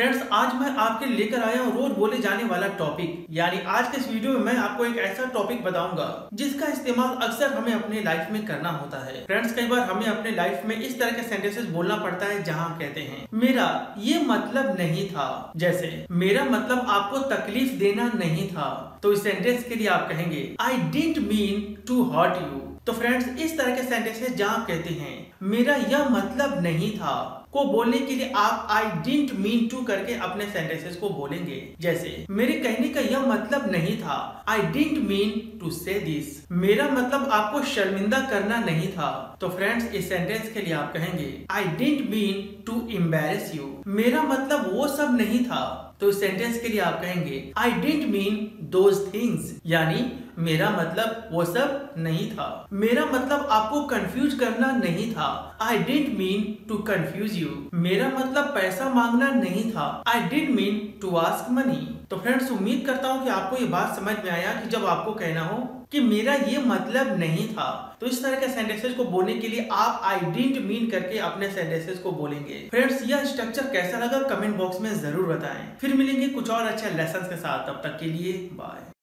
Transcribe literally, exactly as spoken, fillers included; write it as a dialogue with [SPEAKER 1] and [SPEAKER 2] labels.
[SPEAKER 1] Friends, आज मैं आपके लेकर आया हूँ रोज बोले जाने वाला टॉपिक। यानी आज के इस वीडियो में मैं आपको एक ऐसा टॉपिक बताऊंगा जिसका इस्तेमाल अक्सर हमें अपने लाइफ में करना होता है। फ्रेंड्स, कई बार हमें अपने लाइफ में इस तरह के सेंटेंसेस बोलना पड़ता है जहाँ कहते हैं मेरा ये मतलब नहीं था। जैसे मेरा मतलब आपको तकलीफ देना नहीं था, तो इस सेंटेंस के लिए आप कहेंगे I didn't mean to hurt you. तो फ्रेंड्स, इस तरह के सेंटेंसेस जहाँ कहते हैं मेरा यह मतलब नहीं था को बोलने के लिए आप आई डिडंट मीन टू करके अपने सेंटेंसेस को बोलेंगे। जैसे मेरे कहने का यह मतलब नहीं था, I didn't mean to say this. मेरा मतलब आपको शर्मिंदा करना नहीं था। तो फ्रेंड्स, इस सेंटेंस के लिए आप कहेंगे I didn't mean to embarrass you. मेरा मतलब वो सब नहीं था। तो इस सेंटेंस के लिए आप कहेंगे I didn't mean those things. यानी मेरा मतलब वो सब नहीं था। मेरा मतलब आपको कंफ्यूज करना नहीं था, I didn't mean to confuse you. मेरा मतलब पैसा मांगना नहीं था, I didn't mean to ask money. तो फ्रेंड्स, उम्मीद करता हूँ कि आपको ये बात समझ में आया कि जब आपको कहना हो कि मेरा ये मतलब नहीं था, तो इस तरह के सेंटेंसेस को बोलने के लिए आप आई डिडंट मीन करके अपने सेंटेंसेस को बोलेंगे। फ्रेंड्स, यह स्ट्रक्चर कैसा लगा कमेंट बॉक्स में जरूर बताएं। फिर मिलेंगे कुछ और अच्छे लेसन के साथ, तब तक के लिए बाय।